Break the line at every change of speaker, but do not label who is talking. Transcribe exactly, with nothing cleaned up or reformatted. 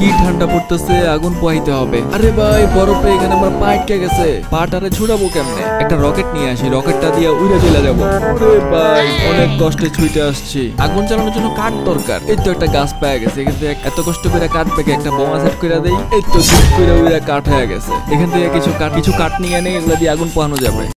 কি ঠান্ডা পড়তেছে, আগুন পোহাইতে হবে। আরে ভাই বরফে এখানে আমার পা আটকে গেছে, পাটারে ছুড়াবো কেমনে? একটা রকেট নিয়ে আসি, রকেটটা দিয়ে উড়ে চলে যাবো। আরে ভাই অনেক কষ্টে ছুটে আসছি, আগুন চালানোর জন্য কাঠ দরকার। এই তো একটা গাছ পাওয়া গেছে, এখান থেকে এত কষ্ট করে কাঠ পেকে একটা বোমা সেট করে দেই। এই তো চুপ করে উড়ে কাঠ হয়ে গেছে। এখান থেকে কিছু কাঠ কিছু কাঠ নিয়ে এনে এগুলা দিয়ে আগুন পোহানো যাবে।